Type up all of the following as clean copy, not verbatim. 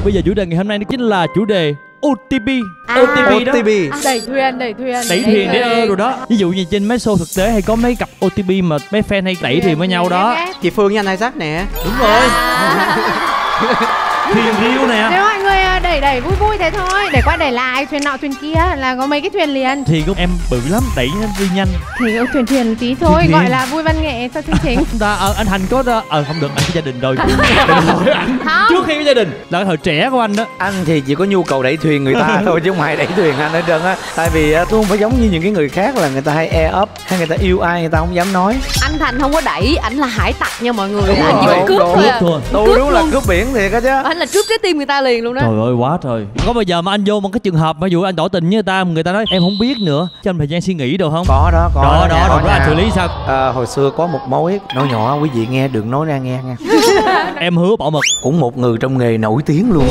Bây giờ chủ đề ngày hôm nay đó chính là chủ đề OTP. OTP đó. Đẩy thuyền. Đẩy thuyền để rồi đó. Ví dụ như trên mấy show thực tế hay có mấy cặp OTP mà mấy fan hay đẩy thuyền với nhau đó. Chị Phương với anh Isaac nè. Đúng rồi. Thuyền riêu nè. Nếu mọi người đẩy vui thế thôi, để qua đẩy lại thuyền nọ thuyền kia là có mấy cái thuyền liền. Thì của em bự lắm, đẩy đi nhanh. Thì thuyền tí thôi, gọi là vui văn nghệ cho chương trình. Anh Thành có không được, anh có gia đình rồi. Trước khi có gia đình là cái thời trẻ của anh đó. Anh thì chỉ có nhu cầu đẩy thuyền người ta thôi chứ không ai đẩy thuyền anh hết trơn á. Tại vì tôi không phải giống như những cái người khác là người ta hay e ấp hay người ta yêu ai người ta không dám nói. Anh Thành không có đẩy, ảnh là hải tặc nha mọi người. Đúng Anh chỉ có cướp thôi à. Tôi đúng là cướp biển thiệt á chứ. Anh là cướp trái tim người ta liền luôn đó. Trời ơi quá trời. Có bao giờ mà anh vô một cái trường hợp mà dù anh tỏ tình với người ta nói em không biết nữa, cho anh thời gian suy nghĩ được không? Có đó. Đó anh xử lý sao? Hồi xưa có một mối nói nhỏ quý vị nghe, đừng nói ra nghe nha. Em hứa bảo mật. Cũng một người trong nghề nổi tiếng luôn.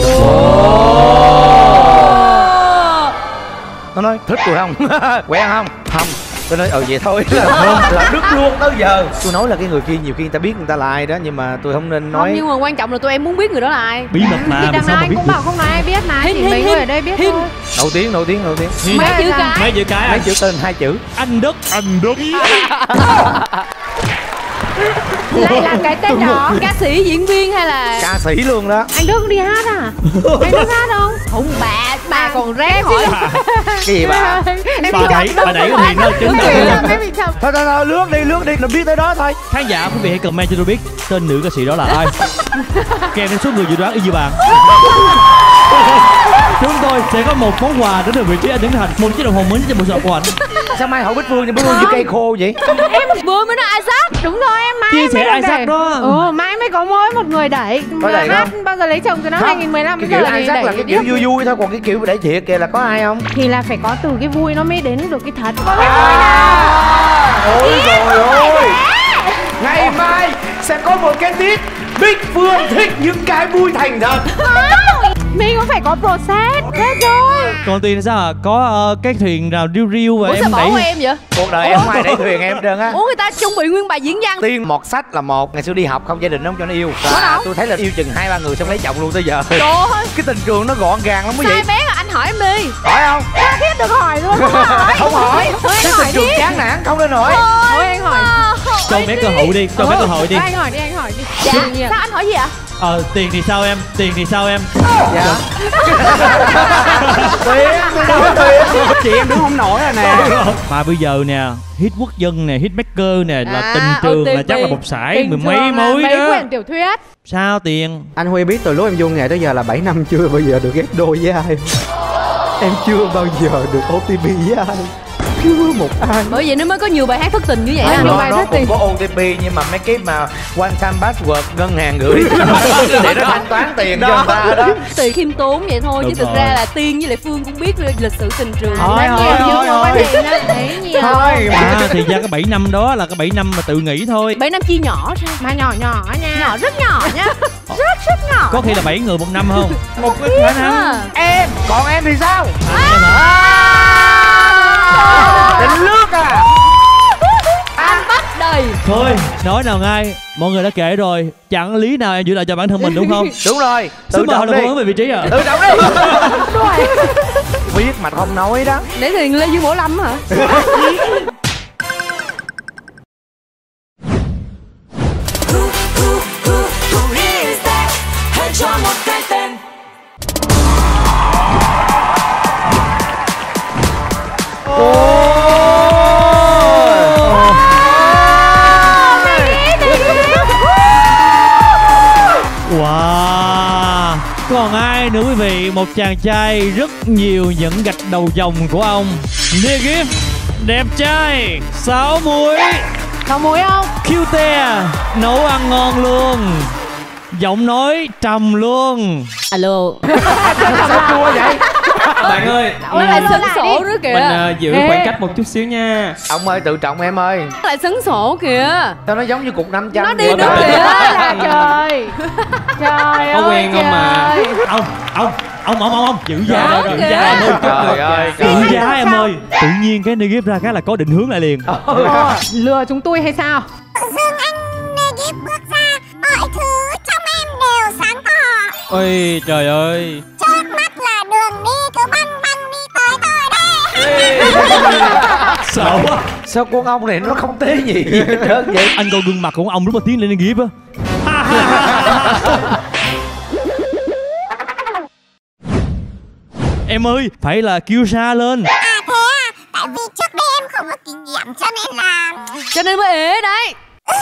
Nó nói thích tôi không? Quen không? Không. Tôi nói vậy thôi là đứt luôn tới giờ. Tôi nói là cái người kia nhiều khi người ta biết người ta là ai đó, nhưng mà tôi không nên nói. Không, nhưng mà quan trọng là tụi em muốn biết người đó là ai. Bí mật mà. Thì đằng nào anh cũng bảo không nói ai biết mà. Chỉ mấy người ở đây biết thôi. Nổi tiếng. Mấy chữ cái. Mấy chữ tên 2 chữ. Anh Đức. Lại là cái tên đó. Ca sĩ, diễn viên hay là Ca sĩ luôn đó. Anh Đức đi hát à? Anh Đức hát không? Không, bà còn ráng hỏi. Cái gì bà? Bà đẩy cái thuyền đó chứng Thôi lướt đi là biết tới đó thôi. Khán giả quý vị hãy comment cho tôi biết tên nữ ca sĩ đó là ai. Kèm theo số người dự đoán y như bạn. Chúng tôi sẽ có một món quà đến từ vị trí anh Tấn Thành, một chiếc đồng hồ mới cho bộ sọt của anh. Sao mai hỏi Bích Phương như Bích Phương như cây khô vậy? Em vừa mới nói Isaac. Đúng rồi em mai. Chia sẻ Isaac đó. Mai mới có mỗi một người đẩy. Có đẩy hát không? Bao giờ lấy chồng từ năm 2015 cái bây kiểu giờ Isaac là cái kiểu vui vui thôi, còn cái kiểu đẩy thiệt kìa là có ai không? thì là phải có từ cái vui nó mới đến được cái thật. Ôi trời ơi. Ngày mai sẽ có một cái tiết Bích Phương thích những cái vui thành thật. Mình cũng phải có process hết rồi. Còn tiền sao à? Có cái thuyền nào riêu và Ủa em sao bỏ đẩy. qua em vậy? Cuộc đời em không ai đẩy thuyền em trơn á. Ủa người ta chuẩn bị nguyên bài diễn văn. Tiên một sách là một. Ngày xưa đi học không gia đình không cho nó yêu. Và tôi thấy là yêu chừng 2-3 người xong lấy chồng luôn tới giờ. Trời ơi. Cái tình trường nó gọn gàng lắm quý vị. Sai bé là anh hỏi em đi. Hỏi không? Tha thiết được hỏi luôn. Không hỏi. Cái tình trường chán nản không nên hỏi. Thôi anh hỏi. Cho bé cơ hội đi, cho bé cơ hội đi. Anh hỏi đi. Dạ. Sao anh hỏi gì ạ? Tiền thì sao em? Dạ. Tiền. Chị em đứng không nổi rồi nè. Mà bây giờ nè, hit quốc dân nè, hitmaker nè, là tình trường là chắc là một sải mười mấy mối mấy đó. quyển tiểu thuyết. Sao Tiền? Anh Huy biết từ lúc em vô nghề tới giờ là 7 năm chưa bao giờ được ghép đôi với ai. Em chưa bao giờ được OTP với ai. Chưa một ai. Bởi vậy nó mới có nhiều bài hát thất tình như vậy á. Nó cũng có OTP nhưng mà mấy cái mà one time password ngân hàng gửi để nó thanh toán tiền cho người ta đó. Tùy khiêm tốn vậy thôi. Đúng chứ thực rồi. ra là Tiên với lại Phương cũng biết lịch sử tình trường. Thôi. Thấy nhiều. Thôi À, thì ra cái 7 năm đó là cái 7 năm mà tự nghĩ thôi. 7 năm chia nhỏ ra. Mà nhỏ nha. Nhỏ rất nhỏ nha. Rất nhỏ. Có khi là 7 người một năm không? Một cái khả năng. em, còn em thì sao? Em hả? Định lướt à? Anh bắt đầy. Thôi, nói nào ngay, mọi người đã kể rồi, chẳng lý nào em giữ lại cho bản thân mình đúng không? Đúng rồi. Xin mời được hướng về vị trí à? Tự trọng đi. Biết mà không nói đó. Để thuyền Lê Dương Bảo Lâm hả? Wow. Còn ai nữa quý vị? Một chàng trai rất nhiều những gạch đầu dòng của ông. Negip, đẹp trai, 6 muối. Có muối không? Cute, nấu ăn ngon luôn. Giọng nói trầm luôn. Alo. Sao chua vậy? Bạn ơi, Ôi lại sấn sổ nữa kìa. mình giữ khoảng cách một chút xíu nha. Ông ơi tự trọng em ơi. Lại sấn sổ kìa. Sao nó giống như cục 500. Nó đi vậy? nữa kìa. Trời. Trời ơi. Có quen không mà. Ông giữ giá Đó giữ kìa. giá em ơi. Trời ơi. Giữ giá em ơi. Tự nhiên cái Negip ra cái là có định hướng lại liền. Lừa chúng tôi hay sao? Dương anh Negip bước ra, mọi thứ trong em đều sáng tỏ. Ôi trời ơi. Trước mắt là đường đi, cứ băng băng đi tới thôi đây. Sợ quá. Sao con ong này nó không tế nhị gì hết trơn vậy? Anh coi gương mặt của ông lúc mà tiến lên Liên Nghiệp á. Em ơi, phải là kêu xa lên. À thế à, tại vì trước đây em không có kinh nghiệm cho nên mới ế đấy.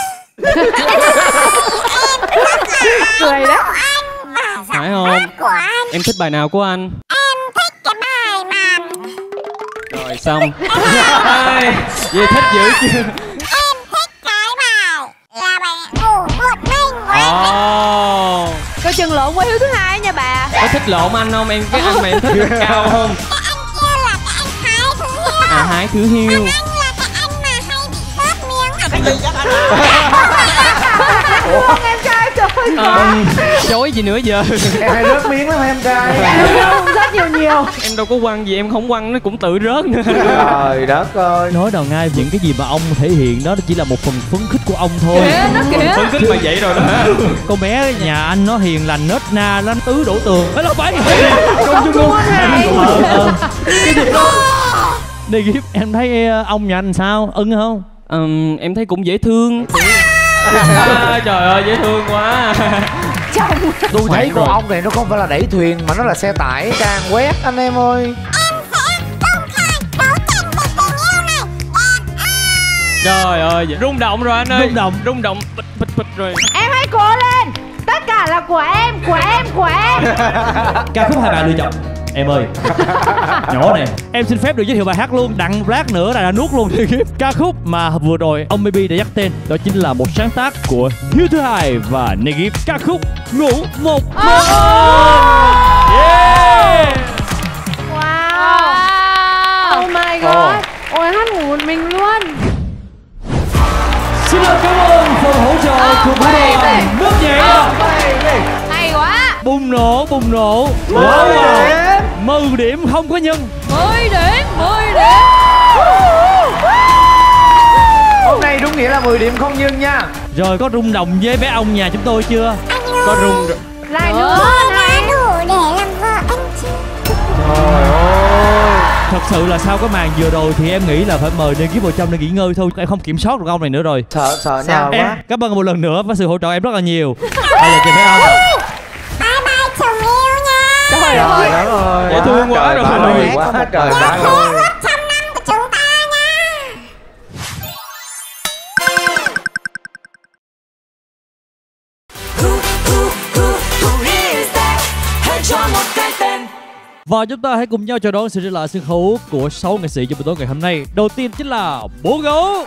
Cười đấy. anh và Phải giọng không? hát của anh. Em thích bài nào của anh? Em thích cái bài mà Rồi xong. Ai, vậy thích dữ chưa? em thích cái bài là bài ngủ một mình của anh. Ồ. Coi chừng lộn qua Hiếu thứ hai nha bà. Có thích lộn anh không? Em cái anh mà em thích rất cao không? Cái anh kia là cái anh Thái Thứ Hiếu. À Hải Thứ Hiếu. Anh là cái anh mà hay bị rớt miếng. Em trai trời. Chối gì nữa giờ? Em hay rớt miếng lắm em trai. Rất nhiều. Em đâu có quăng gì, em không quăng nó cũng tự rớt nữa. Trời đất ơi. Nói đầu ngay những cái gì mà ông thể hiện đó chỉ là một phần phấn khích của ông thôi. Kìa, nó kìa. Phân tích mà vậy rồi đó. Con bé nhà anh nó hiền lành nết na lắm, tứ đổ tường. Phải là phải. Công chung luôn. Cái gì đó. Đi Gift, em thấy ông nhà anh sao? Ưng không? Em thấy cũng dễ thương. Trời ơi dễ thương quá. Tôi thấy con rồi. ong này nó không phải là đẩy thuyền mà nó là xe tải càng quét anh em ơi. Trời ơi rung động rồi anh ơi. Rung động bịch bịch bịch rồi. Em hãy cố lên. Tất cả là của em. Ca khúc hai bạn lựa chọn. Em ơi. Nhỏ này, em xin phép được giới thiệu bài hát luôn. Đặng lát nữa là nuốt luôn đi Gift. Ca khúc mà vừa rồi ông Baby đã dắt tên đó chính là một sáng tác của Hiếu Thứ Hai và Negip. Ca khúc Ngủ Một Mình. Yeah. Wow. Oh my god. Ôi hát ngủ một mình luôn. Xin cảm ơn phần hỗ trợ của Vũ Đoàn Nước Nhẹ. Hay quá. Bùng nổ. Wow. 10 điểm không có nhân. 10 điểm. Hôm nay đúng nghĩa là 10 điểm không nhân nha. Rồi có rung động với bé ông nhà chúng tôi chưa? Có rung rồi. Lại nữa này. Đủ để làm vợ anh chứ. Trời ơi. Thật sự là sau cái màn vừa rồi thì em nghĩ là phải mời Negip vào trong để nghỉ ngơi thôi. Em không kiểm soát được ông này nữa rồi. Sợ nha Em quá. cảm ơn một lần nữa và sự hỗ trợ em rất là nhiều. Đây là chuyện phải không? Bye bye chồng yêu nha. Trời đất ơi. Dễ thương quá rồi. Quá trời đất Hứa ơi. ước trăm năm của chúng ta nha. Và chúng ta hãy cùng nhau chào đón sự trở lại sân khấu của 6 nghệ sĩ trong buổi tối ngày hôm nay. Đầu tiên chính là Bố Gấu,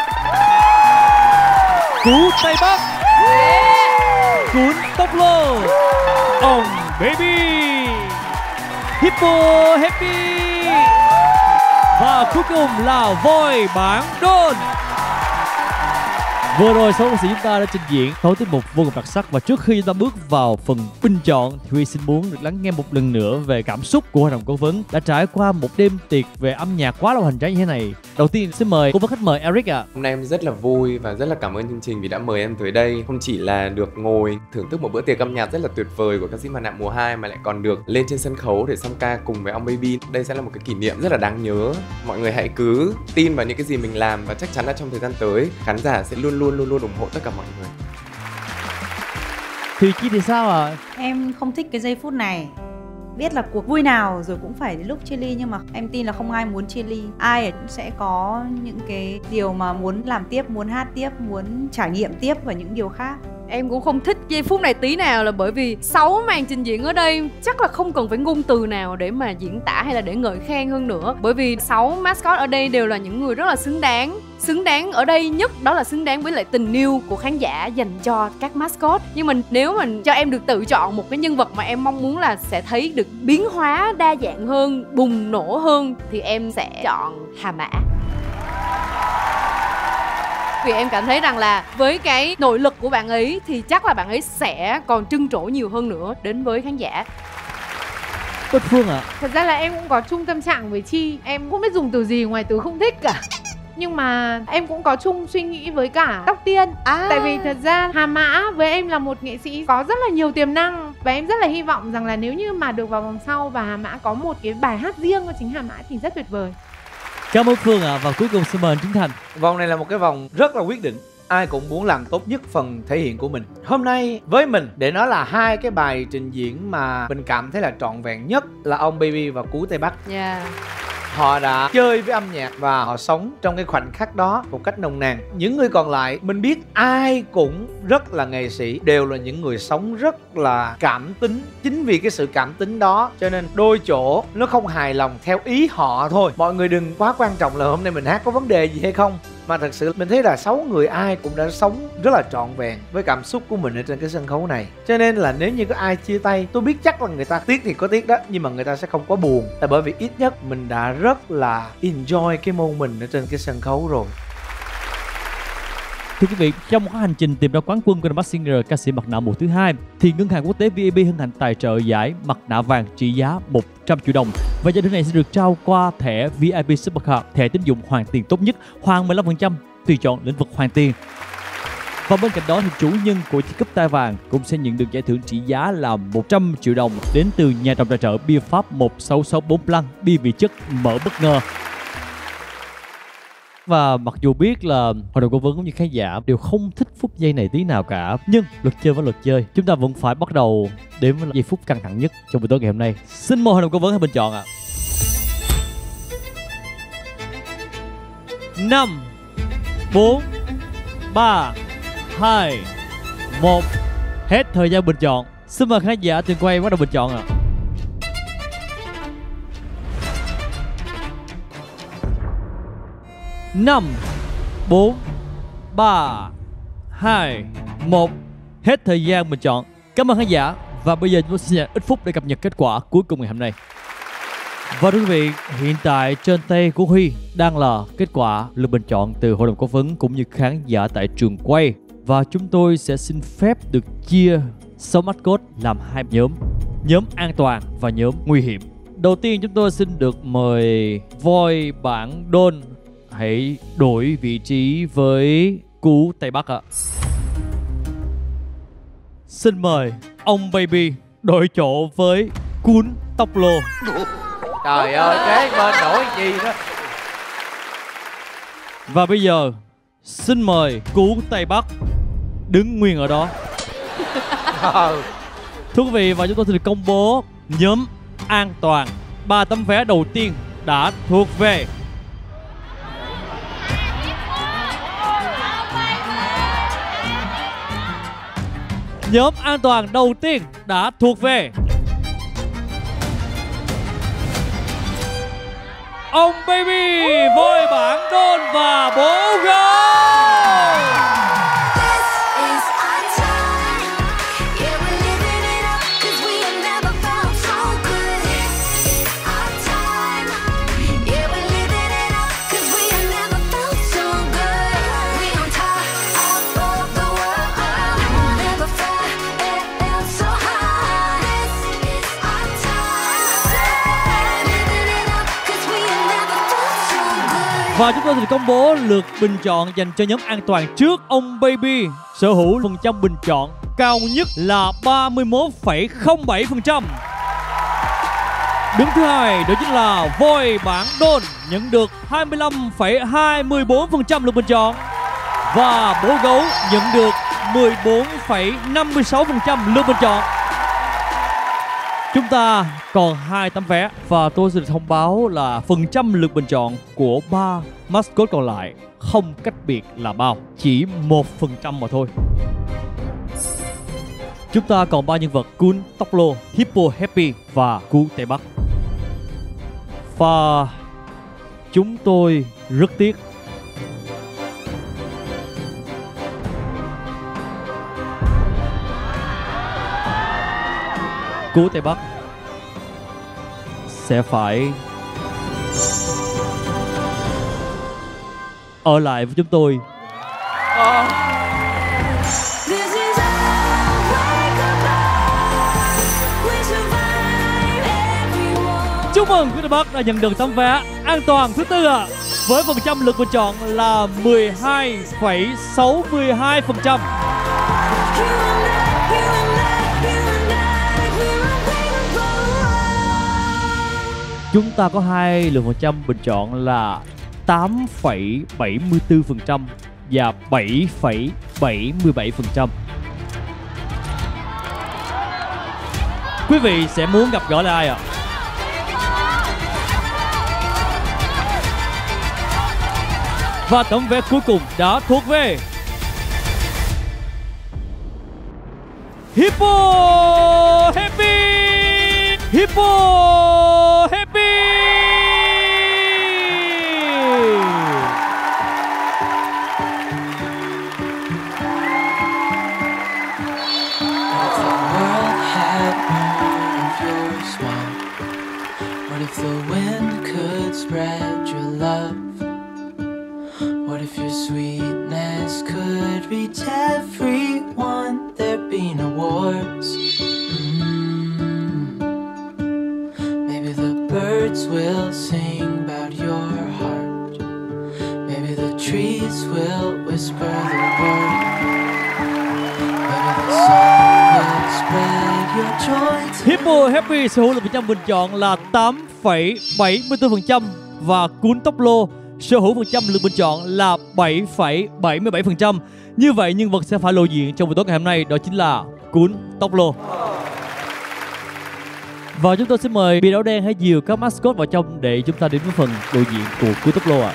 Cú Tây Bắc, Cuốn Tóc Lô, ông Baby, Hippo Happy và cuối cùng là Voi Bản Đôn. Vừa rồi 6 nghệ sĩ chúng ta đã trình diễn 6 tiết mục vô cùng đặc sắc, và trước khi chúng ta bước vào phần bình chọn thì Huy xin muốn được lắng nghe một lần nữa về cảm xúc của Hội đồng Cố vấn đã trải qua một đêm tiệc về âm nhạc quá là hoành tráng như thế này. Đầu tiên xin mời cố vấn khách mời Eric ạ. Hôm nay em rất là vui và rất là cảm ơn chương trình vì đã mời em tới đây. Không chỉ là được ngồi thưởng thức một bữa tiệc âm nhạc rất là tuyệt vời của ca sĩ Mặt Nạ mùa 2 mà lại còn được lên trên sân khấu để song ca cùng với ông Baby. Đây sẽ là một cái kỷ niệm rất là đáng nhớ. Mọi người hãy cứ tin vào những cái gì mình làm và chắc chắn là trong thời gian tới khán giả sẽ luôn luôn ủng hộ tất cả mọi người. Thì Chi thì sao ạ? Em không thích cái giây phút này. Biết là cuộc vui nào rồi cũng phải đến lúc chia ly, nhưng mà em tin là không ai muốn chia ly. Ai cũng sẽ có những cái điều mà muốn làm tiếp, muốn hát tiếp, muốn trải nghiệm tiếp và những điều khác. Em cũng không thích giây phút này tí nào, là bởi vì 6 màn trình diễn ở đây chắc là không cần phải ngôn từ nào để mà diễn tả hay là để ngợi khen hơn nữa. Bởi vì 6 mascot ở đây đều là những người rất là xứng đáng. Xứng đáng ở đây nhất đó là xứng đáng với lại tình yêu của khán giả dành cho các mascot. Nhưng mà nếu mà cho em được tự chọn một cái nhân vật mà em mong muốn là sẽ thấy được biến hóa đa dạng hơn, bùng nổ hơn, thì em sẽ chọn Hà Mã. Vì em cảm thấy rằng là với cái nội lực của bạn ấy thì chắc là bạn ấy sẽ còn trưng trổ nhiều hơn nữa đến với khán giả. Bích Phương ạ. Thật ra là em cũng có chung tâm trạng với Chi. Em không biết dùng từ gì ngoài từ không thích cả. Nhưng mà em cũng có chung suy nghĩ với cả Tóc Tiên. Tại vì thật ra Hà Mã với em là một nghệ sĩ có rất là nhiều tiềm năng. Và em rất là hy vọng rằng là nếu như mà được vào vòng sau và Hà Mã có một cái bài hát riêng cho chính Hà Mã thì rất tuyệt vời. Cảm ơn Phương ạ. Và cuối cùng xin mời anh Trấn Thành. Vòng này là một cái vòng rất là quyết định. Ai cũng muốn làm tốt nhất phần thể hiện của mình. Hôm nay với mình, để nói là hai cái bài trình diễn mà mình cảm thấy là trọn vẹn nhất là Ông Baby và Cú Tây Bắc. Họ đã chơi với âm nhạc và họ sống trong cái khoảnh khắc đó một cách nồng nàn. Những người còn lại, mình biết ai cũng rất là nghệ sĩ, đều là những người sống rất là cảm tính. Chính vì cái sự cảm tính đó cho nên đôi chỗ nó không hài lòng theo ý họ thôi. Mọi người đừng quá quan trọng là hôm nay mình hát có vấn đề gì hay không, mà thật sự mình thấy là 6 người ai cũng đã sống rất là trọn vẹn với cảm xúc của mình ở trên cái sân khấu này. Cho nên là nếu như có ai chia tay, tôi biết chắc là người ta tiếc thì có tiếc đó, nhưng mà người ta sẽ không có buồn, là bởi vì ít nhất mình đã rất là enjoy cái môn mình ở trên cái sân khấu rồi. Thưa quý vị, trong một hành trình tìm ra quán quân của The Masked Singer ca sĩ mặt nạ mùa thứ 2 thì ngân hàng quốc tế VAB hân hạnh tài trợ giải mặt nạ vàng trị giá 100 triệu đồng. Và giải thưởng này sẽ được trao qua thẻ VIP Supercard, thẻ tín dụng hoàn tiền tốt nhất, hoàn 15% tùy chọn lĩnh vực hoàn tiền. Và bên cạnh đó thì chủ nhân của chiếc cúp tai vàng cũng sẽ nhận được giải thưởng trị giá là 100 triệu đồng đến từ nhà trồng tài trợ bia Pháp 1664 Blanc, bia vị chất mở bất ngờ. Và mặc dù biết là hội đồng cố vấn cũng như khán giả đều không thích phút giây này tí nào cả, nhưng luật chơi vẫn luật chơi, chúng ta vẫn phải bắt đầu đến với giây phút căng thẳng nhất trong buổi tối ngày hôm nay. Xin mời hội đồng cố vấn hãy bình chọn ạ. 5 4 3 2 1. Hết thời gian bình chọn. Xin mời khán giả trường quay bắt đầu bình chọn ạ. Năm 4 3 2 1. Hết thời gian bình chọn. Cảm ơn khán giả. Và bây giờ chúng tôi sẽ dành ít phút để cập nhật kết quả cuối cùng ngày hôm nay. Và thưa quý vị, hiện tại trên tay của Huy đang là kết quả lượt bình chọn từ hội đồng cố vấn cũng như khán giả tại trường quay. Và chúng tôi sẽ xin phép được chia 6 mascot làm hai nhóm: nhóm an toàn và nhóm nguy hiểm. Đầu tiên chúng tôi xin được mời voi bản đôn hãy đổi vị trí với Cú Tây Bắc ạ. Xin mời ông Baby đổi chỗ với Cuốn Tóc Lô. Trời ơi, kế bên đổi gì đó. Và bây giờ xin mời Cú Tây Bắc đứng nguyên ở đó. Thưa quý vị, và chúng tôi xin được công bố nhóm an toàn. 3 tấm vé đầu tiên đã thuộc về nhóm an toàn đầu tiên đã thuộc về ông Baby, voi bản đôn và bố gấu. Và chúng tôi sẽ công bố lượt bình chọn dành cho nhóm an toàn trước. Ông Baby sở hữu phần trăm bình chọn cao nhất là 31,07%. Đứng thứ hai đó chính là voi bản đôn nhận được 25,24% lượt bình chọn. Và bố gấu nhận được 14,56% lượt bình chọn. Chúng ta còn 2 tấm vé và tôi sẽ được thông báo là phần trăm lượt bình chọn của 3 mascot còn lại không cách biệt là bao, chỉ 1% mà thôi. Chúng ta còn 3 nhân vật: Cuốn Tóc Lô, Hippo Happy và Cú Tây Bắc. Và chúng tôi rất tiếc Cú Tây Bắc sẽ phải ở lại với chúng tôi. Chúc mừng Cú Tây Bắc đã nhận được tấm vé an toàn thứ tư ạ, với phần trăm lượt bình chọn là 12,62%. Chúng ta có 2 lượng phần trăm bình chọn là 8,74% và 7,77%. Quý vị sẽ muốn gặp gỡ là ai ạ? Và tấm vé cuối cùng đã thuộc về Hippo Happy. Hippo Happy. What if the wind could spread your love? What if your sweetness could reach everyone? There'd be no wars. Maybe the birds will sing about your heart. Maybe the trees will whisper the word. Maybe the sun will spread your joy. Hippo Happy sở hữu lượng phần trăm bình chọn là 8,74% và cuốn tóc lô sở hữu phần trăm lượng bình chọn là 7,77%. Như vậy nhân vật sẽ phải lộ diện trong buổi tối ngày hôm nay, đó chính là cuốn tóc lô. Và chúng tôi xin mời Bia Đỏ Đen hãy dìu các mascot vào trong để chúng ta đến với phần lộ diện của cuốn tóc lô ạ.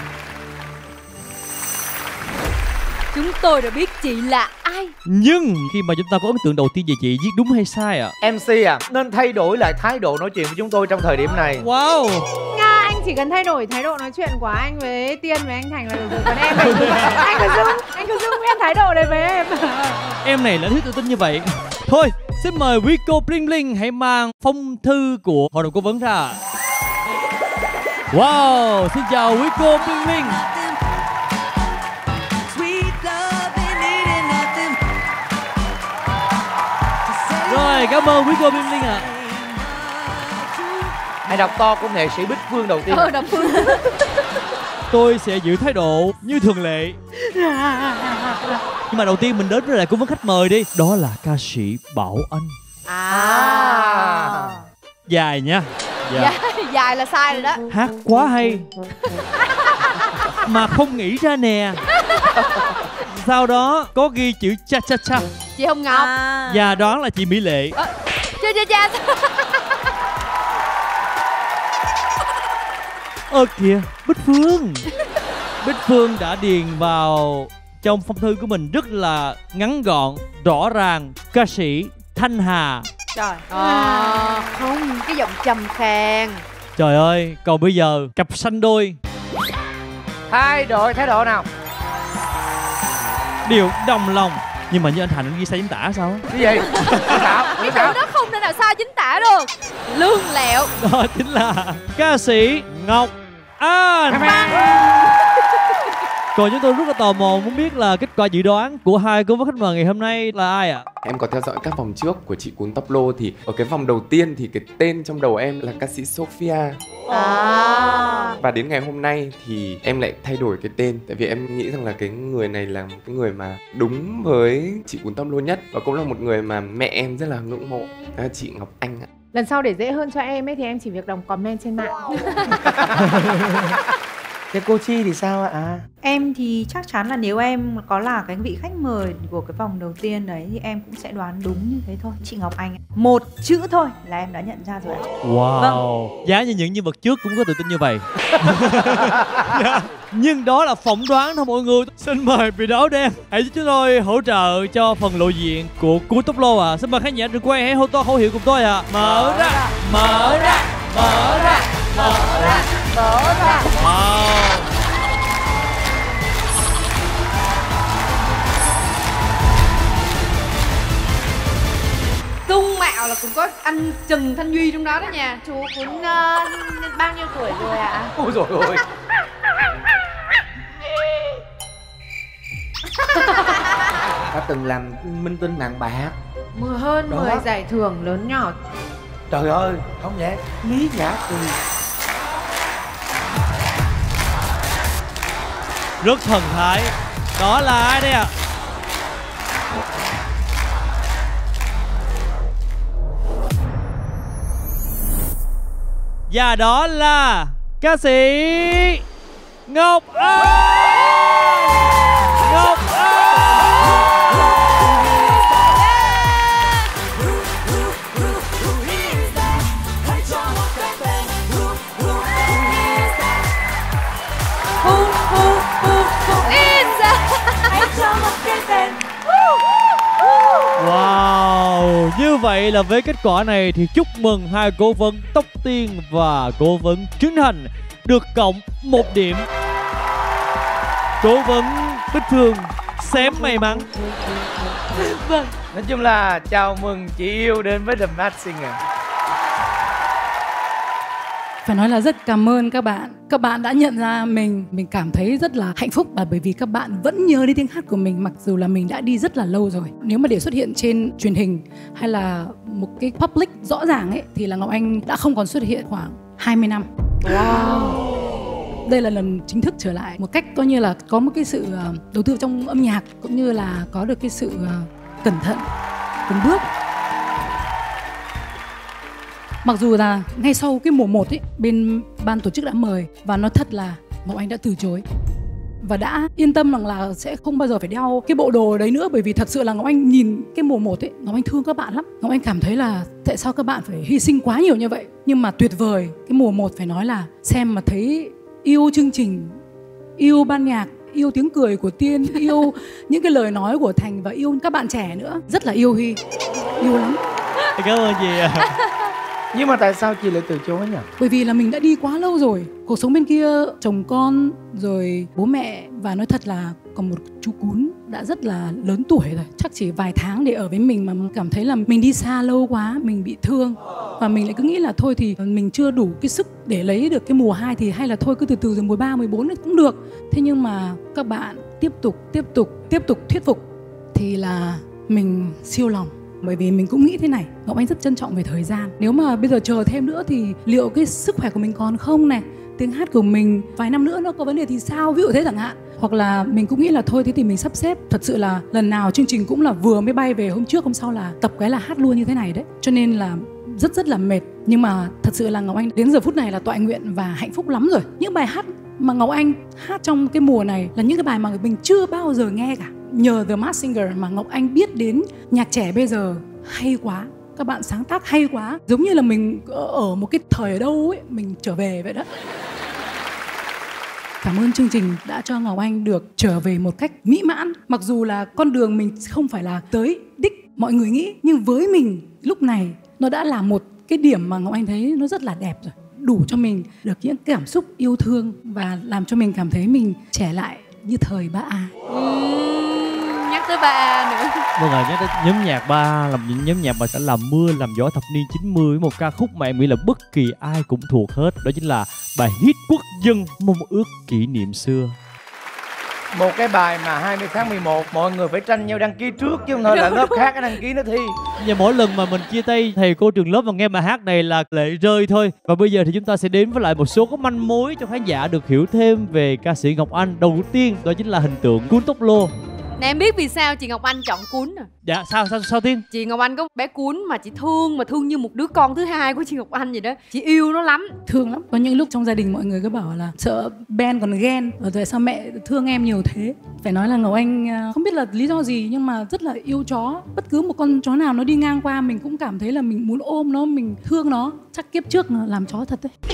Chúng tôi đã biết chị là ai. Nhưng khi mà chúng ta có ấn tượng đầu tiên về chị, viết đúng hay sai ạ? MC nên thay đổi lại thái độ nói chuyện của chúng tôi trong thời điểm này. Wow. Nga, anh chỉ cần thay đổi thái độ nói chuyện của anh với Tiên với anh Thành là được rồi. Còn em thì anh cứ giữ nguyên thái độ này với em. Em này là thứ tự tin như vậy. Thôi, xin mời Rico Bling Bling hãy mang phong thư của hội đồng cố vấn ra. Wow, xin chào Rico Bling Bling. Rồi, cảm ơn Rico Bling Bling ạ. Hãy đọc to của nghệ sĩ Bích Phương đầu tiên. Đọc Phương. Tôi sẽ giữ thái độ như thường lệ. Nhưng mà đầu tiên mình đến với lại cố vấn khách mời đi. Đó là ca sĩ Bảo Anh. Dài nha. Dài là sai rồi đó. Hát quá hay mà không nghĩ ra nè. Sau đó có ghi chữ cha cha cha. Chị Hồng Ngọc. Và đoán là chị Mỹ Lệ. Cha cha cha. Kìa, Bích Phương. Bích Phương đã điền vào trong phong thư của mình rất là ngắn gọn, rõ ràng, ca sĩ Thanh Hà. Trời. Không, cái giọng trầm khàn. Trời ơi, còn bây giờ cặp sanh đôi. Thay đổi thái độ nào. Điều đồng lòng. Nhưng mà như anh Thành anh ghi sai chính tả sao á? Cái gì? Cái chữ đó không thể nào sai chính tả được. Lương lẹo. Đó chính là ca sĩ Ngọc Anh. Còn chúng tôi rất là tò mò muốn biết là kết quả dự đoán của hai cố vấn khách mời ngày hôm nay là ai ạ? Em có theo dõi các vòng trước của chị cuốn tóc lô thì ở cái vòng đầu tiên thì cái tên trong đầu em là ca sĩ Sophia. Và đến ngày hôm nay thì em lại thay đổi cái tên. Tại vì em nghĩ rằng là cái người này là một cái người mà đúng với chị cuốn tóc lô nhất. Và cũng là một người mà mẹ em rất là ngưỡng mộ. Đó là chị Ngọc Anh ạ. Lần sau để dễ hơn cho em ấy thì em chỉ việc đọc comment trên mạng. Thế cô Chi thì sao ạ? Em thì chắc chắn là nếu em có là cái vị khách mời của cái vòng đầu tiên đấy thì em cũng sẽ đoán đúng như thế thôi. Chị Ngọc Anh. Một chữ thôi là em đã nhận ra rồi. Wow. Vâng. Giá như những nhân vật trước cũng có tự tin như vậy. Nhưng đó là phỏng đoán thôi mọi người. Xin mời Bia Đỏ Đen hãy giúp chúng tôi hỗ trợ cho phần lộ diện của cuốn tóc lô ạ. Xin mời khán giả trường quay hãy hô to khẩu hiệu cùng tôi ạ. Mở ra, mở ra, mở ra, mở ra, mở ra. Wow. Tung mạo là cũng có anh Trần Thanh Duy trong đó đó nha. Chú cũng bao nhiêu tuổi rồi ạ? Ôi dồi ôi. Đã từng làm minh tinh mạng bạc. Hơn 10 giải thưởng lớn nhỏ. Trời ơi, không vậy. Lý Nhã Kỳ. Rất thần thái. Đó là ai đây ạ? Và đó là ca sĩ Ngọc Anh. Ngọc Wow, như vậy là với kết quả này thì chúc mừng hai cố vấn Tóc Tiên và cố vấn Trấn Thành được cộng 1 điểm. Cố vấn Bích Phương xém may mắn. Vâng. Nói chung là chào mừng chị yêu đến với The Masked Singer. Phải nói là rất cảm ơn các bạn. Các bạn đã nhận ra mình cảm thấy rất là hạnh phúc, là bởi vì các bạn vẫn nhớ đến tiếng hát của mình mặc dù là mình đã đi rất là lâu rồi. Nếu mà để xuất hiện trên truyền hình hay là một cái public rõ ràng ấy thì là Ngọc Anh đã không còn xuất hiện khoảng 20 năm. Wow. Đây là lần chính thức trở lại một cách coi như là có một cái sự đầu tư trong âm nhạc cũng như là có được cái sự cẩn thận từng bước. Mặc dù là ngay sau cái mùa 1 ấy, bên ban tổ chức đã mời và nói thật là Ngọc Anh đã từ chối và đã yên tâm rằng là sẽ không bao giờ phải đeo cái bộ đồ đấy nữa, bởi vì thật sự là Ngọc Anh nhìn cái mùa 1 ấy, Ngọc Anh thương các bạn lắm. Ngọc Anh cảm thấy là tại sao các bạn phải hy sinh quá nhiều như vậy, nhưng mà tuyệt vời. Cái mùa 1 phải nói là xem mà thấy yêu chương trình, yêu ban nhạc, yêu tiếng cười của Tiên, yêu những cái lời nói của Thành và yêu các bạn trẻ nữa. Rất là yêu Huy, yêu lắm. Cảm ơn chị ạ. Nhưng mà tại sao chị lại từ chối nhỉ? Bởi vì là mình đã đi quá lâu rồi. Cuộc sống bên kia, chồng con, rồi bố mẹ. Và nói thật là còn một chú cún đã rất là lớn tuổi rồi. Chắc chỉ vài tháng để ở với mình mà cảm thấy là mình đi xa lâu quá, mình bị thương. Và mình lại cứ nghĩ là thôi thì mình chưa đủ cái sức để lấy được cái mùa 2 thì hay là thôi cứ từ từ rồi mùa 3, 14 cũng được. Thế nhưng mà các bạn tiếp tục thuyết phục thì là mình siêu lòng. Bởi vì mình cũng nghĩ thế này, Ngọc Anh rất trân trọng về thời gian. Nếu mà bây giờ chờ thêm nữa thì liệu cái sức khỏe của mình còn không này, tiếng hát của mình vài năm nữa nó có vấn đề thì sao, ví dụ thế chẳng hạn. Hoặc là mình cũng nghĩ là thôi thế thì mình sắp xếp. Thật sự là lần nào chương trình cũng là vừa mới bay về, hôm trước hôm sau là tập cái là hát luôn như thế này đấy. Cho nên là rất là mệt. Nhưng mà thật sự là Ngọc Anh đến giờ phút này là toại nguyện và hạnh phúc lắm rồi. Những bài hát mà Ngọc Anh hát trong cái mùa này là những cái bài mà mình chưa bao giờ nghe cả. Nhờ The Masked Singer mà Ngọc Anh biết đến nhạc trẻ bây giờ hay quá. Các bạn sáng tác hay quá. Giống như là mình ở một cái thời ở đâu ấy, mình trở về vậy đó. Cảm ơn chương trình đã cho Ngọc Anh được trở về một cách mỹ mãn. Mặc dù là con đường mình không phải là tới đích mọi người nghĩ, nhưng với mình lúc này nó đã là một cái điểm mà Ngọc Anh thấy nó rất là đẹp rồi. Đủ cho mình được những cảm xúc yêu thương và làm cho mình cảm thấy mình trẻ lại như thời 3A. Nhắc tới 3A nữa. Vâng ạ, nhắc tới nhóm nhạc 3A là những nhóm nhạc mà sẽ làm mưa làm gió thập niên 90 với một ca khúc mà em nghĩ là bất kỳ ai cũng thuộc hết. Đó chính là bài hit quốc dân Mong Ước Kỷ Niệm Xưa. Một cái bài mà 20 tháng 11 mọi người phải tranh nhau đăng ký trước chứ không thôi là lớp khác cái đăng ký nó thi. Và mỗi lần mà mình chia tay thầy cô trường lớp và nghe bài hát này là lệ rơi thôi. Và bây giờ thì chúng ta sẽ đến với lại một số các manh mối cho khán giả được hiểu thêm về ca sĩ Ngọc Anh. Đầu tiên đó chính là hình tượng cuốn tóc lô. Nè em biết vì sao chị Ngọc Anh chọn Cún à? Dạ sao Tiên? Chị Ngọc Anh có bé Cún mà chị thương như một đứa con thứ hai của chị Ngọc Anh vậy đó. Chị yêu nó lắm. Thương lắm. Có những lúc trong gia đình mọi người cứ bảo là sợ Ben còn ghen, rồi sao mẹ thương em nhiều thế. Phải nói là Ngọc Anh không biết là lý do gì nhưng mà rất là yêu chó. Bất cứ một con chó nào nó đi ngang qua mình cũng cảm thấy là mình muốn ôm nó, mình thương nó. Chắc kiếp trước làm chó thật đấy.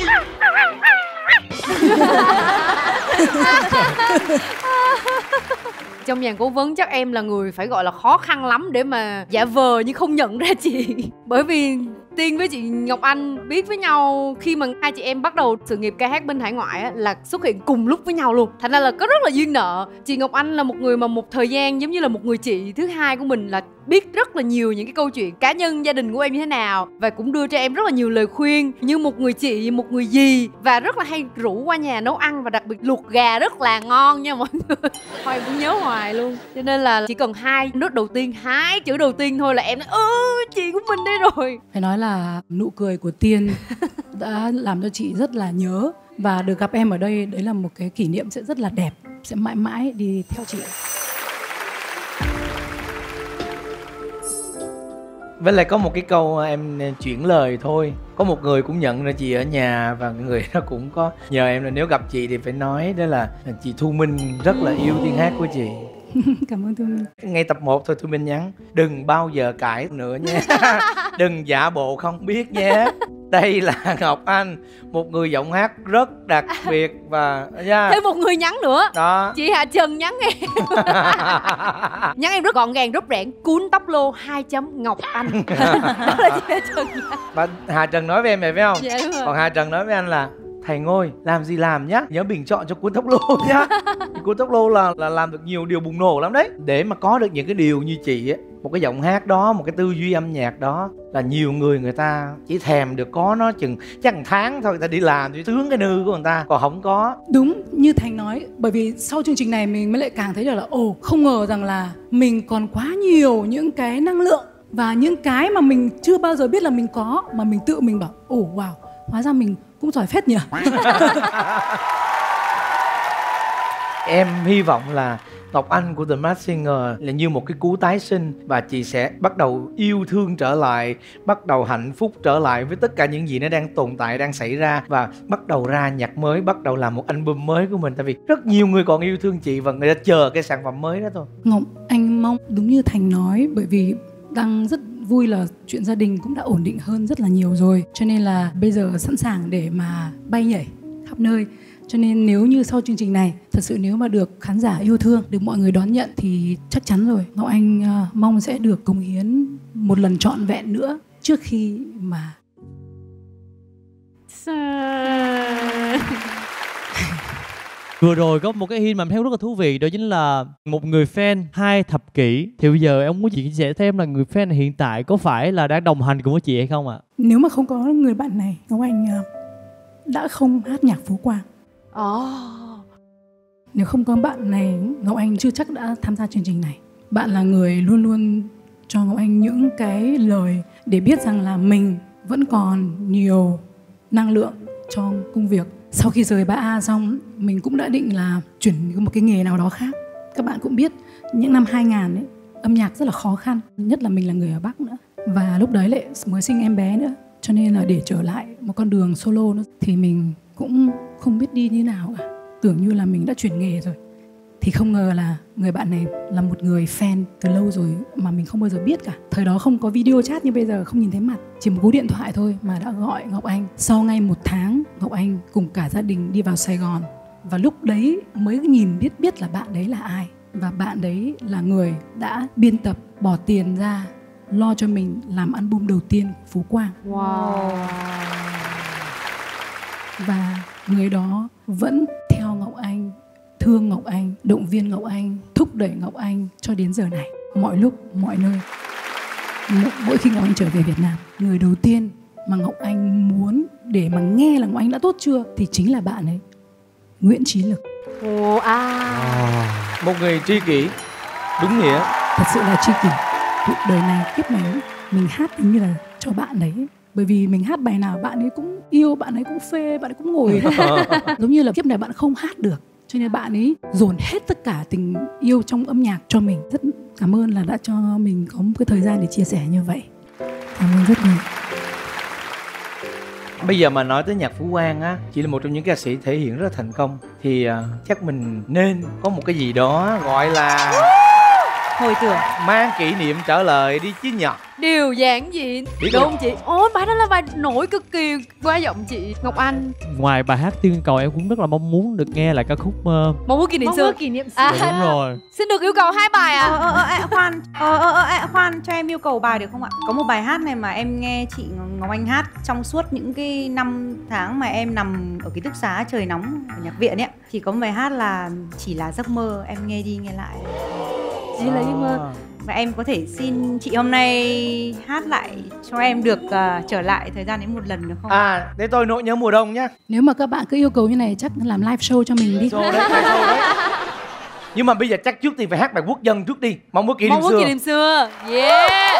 Trong dàn cố vấn chắc em là người phải gọi là khó khăn lắm để mà giả vờ nhưng không nhận ra chị. Bởi vì Tiên với chị Ngọc Anh biết với nhau khi mà hai chị em bắt đầu sự nghiệp ca hát bên hải ngoại á, là xuất hiện cùng lúc với nhau luôn. Thành ra là có rất là duyên nợ. Chị Ngọc Anh là một người mà một thời gian giống như là một người chị thứ hai của mình, là biết rất là nhiều những cái câu chuyện cá nhân gia đình của em như thế nào và cũng đưa cho em rất là nhiều lời khuyên như một người chị, một người dì, và rất là hay rủ qua nhà nấu ăn và đặc biệt luộc gà rất là ngon nha mọi người. Hoài cũng nhớ hoài luôn. Cho nên là chỉ cần hai nốt đầu tiên, hai chữ đầu tiên thôi là em nói chị của mình đây rồi. Phải nói là nụ cười của Tiên đã làm cho chị rất là nhớ, và được gặp em ở đây đấy là một cái kỷ niệm sẽ rất là đẹp, sẽ mãi mãi đi theo chị. Với lại có một cái câu em chuyển lời thôi. Có một người cũng nhận ra chị ở nhà và người đó cũng có nhờ em là nếu gặp chị thì phải nói đó là chị Thu Minh rất là yêu tiếng hát của chị. Cảm ơn Thu Minh. Ngay tập 1 thôi Thu Minh nhắn đừng bao giờ cãi nữa nhé. Đừng giả bộ không biết nhé. Đây là Ngọc Anh, một người giọng hát rất đặc biệt và thêm một người nhắn nữa đó. Chị Hà Trần nhắn em. Nhắn em rất gọn gàng rốt rẽn, cuốn tóc lô 2 chấm Ngọc Anh. Đó là chị Hà Trần. Và Hà Trần nói với em vậy phải không? Dạ đúng rồi. Còn Hà Trần nói với anh là thầy Ngôi làm gì làm nhá, nhớ bình chọn cho cuốn tóc lô nhá. Cuốn tóc lô là làm được nhiều điều bùng nổ lắm đấy. Để mà có được những cái điều như chị ấy, một cái giọng hát đó, một cái tư duy âm nhạc đó là nhiều người ta chỉ thèm được có nó chừng chắc 1 tháng thôi, người ta đi làm thì tướng cái nư của người ta, còn không có. Đúng như Thành nói, bởi vì sau chương trình này mình mới lại càng thấy được là không ngờ rằng là mình còn quá nhiều những cái năng lượng và những cái mà mình chưa bao giờ biết là mình có, mà mình tự mình bảo wow, hóa ra mình cũng giỏi phết nhỉ. Em hy vọng là Ngọc Anh của The Masked Singer là như một cái cú tái sinh và chị sẽ bắt đầu yêu thương trở lại, bắt đầu hạnh phúc trở lại với tất cả những gì nó đang tồn tại, đang xảy ra và bắt đầu ra nhạc mới, bắt đầu làm một album mới của mình. Tại vì rất nhiều người còn yêu thương chị và người ta chờ cái sản phẩm mới đó thôi. Ngọc Anh mong đúng như Thành nói, bởi vì đang rất vui là chuyện gia đình cũng đã ổn định hơn rất là nhiều rồi, cho nên là bây giờ sẵn sàng để mà bay nhảy khắp nơi. Cho nên nếu như sau chương trình này thật sự nếu mà được khán giả yêu thương, được mọi người đón nhận thì chắc chắn rồi Ngọc Anh mong sẽ được cống hiến một lần trọn vẹn nữa trước khi mà Vừa rồi có một cái hint mà em thấy rất là thú vị, đó chính là một người fan 2 thập kỷ. Thì bây giờ em muốn chị chia sẻ thêm là người fan này hiện tại có phải là đang đồng hành cùng với chị hay không ạ? Nếu mà không có người bạn này, Ngọc Anh đã không hát nhạc Phú Quang. Nếu không có bạn này, Ngọc Anh chưa chắc đã tham gia chương trình này. Bạn là người luôn luôn cho Ngọc Anh những cái lời để biết rằng là mình vẫn còn nhiều năng lượng trong công việc. Sau khi rời 3A xong, mình cũng đã định là chuyển một cái nghề nào đó khác. Các bạn cũng biết, những năm 2000 ấy, âm nhạc rất là khó khăn, nhất là mình là người ở Bắc nữa. Và lúc đấy lại mới sinh em bé nữa. Cho nên là để trở lại một con đường solo nữa thì mình cũng không biết đi như nào cả. Tưởng như là mình đã chuyển nghề rồi. Thì không ngờ là người bạn này là một người fan từ lâu rồi mà mình không bao giờ biết cả. Thời đó không có video chat như bây giờ, không nhìn thấy mặt, chỉ một cú điện thoại thôi mà đã gọi Ngọc Anh. Sau ngay 1 tháng, Ngọc Anh cùng cả gia đình đi vào Sài Gòn. Và lúc đấy mới nhìn biết là bạn đấy là ai. Và bạn đấy là người đã biên tập, bỏ tiền ra, lo cho mình làm album đầu tiên Phú Quang. Wow. Và người đó vẫn theo Ngọc Anh, thương Ngọc Anh, động viên Ngọc Anh, thúc đẩy Ngọc Anh cho đến giờ này, mọi lúc, mọi nơi. Mỗi khi Ngọc Anh trở về Việt Nam, người đầu tiên mà Ngọc Anh muốn để mà nghe là Ngọc Anh đã tốt chưa thì chính là bạn ấy, Nguyễn Chí Lực. Một người tri kỷ, đúng nghĩa. Thật sự là tri kỷ. Cuộc đời này, kiếp này mình hát như là cho bạn đấy. Bởi vì mình hát bài nào bạn ấy cũng yêu, bạn ấy cũng phê, bạn ấy cũng ngồi. Giống như là kiếp này bạn không hát được, cho nên bạn ấy dồn hết tất cả tình yêu trong âm nhạc cho mình. Rất cảm ơn là đã cho mình có một cái thời gian để chia sẻ như vậy. Cảm ơn rất nhiều. Bây giờ mà nói tới nhạc Phú Quang á, chị là một trong những ca sĩ thể hiện rất là thành công, thì chắc mình nên có một cái gì đó gọi là hồi tưởng, mang kỷ niệm trở lại đi chứ nhở. Điều giản dị. Biết Đúng rồi. không chị? Ôi bài đó là bài nổi cực kỳ qua giọng chị Ngọc Anh. Ngoài bài hát Tiên Cầu, em cũng rất là mong muốn được nghe lại ca khúc Mong ước kỷ niệm xưa. kỷ niệm Dạ, đúng rồi. Xin được yêu cầu 2 bài khoan cho em yêu cầu bài được không ạ? Có một bài hát này mà em nghe chị Ngọc Anh hát trong suốt những cái 5 tháng mà em nằm ở ký túc xá trời nóng ở nhạc viện ấy. Chỉ có một bài hát là Chỉ là giấc mơ, em nghe đi nghe lại. Chỉ là giấc mơ. Và em có thể xin chị hôm nay hát lại cho em được trở lại thời gian ấy một lần được không? Để tôi nỗi nhớ mùa đông nhá. Nếu mà các bạn cứ yêu cầu như này chắc làm live show cho mình đi. Show đấy. Nhưng mà bây giờ chắc trước tiên phải hát bài quốc dân trước đi. Mong ước kỷ niệm xưa. Mong ước kỷ niệm xưa. Yeah.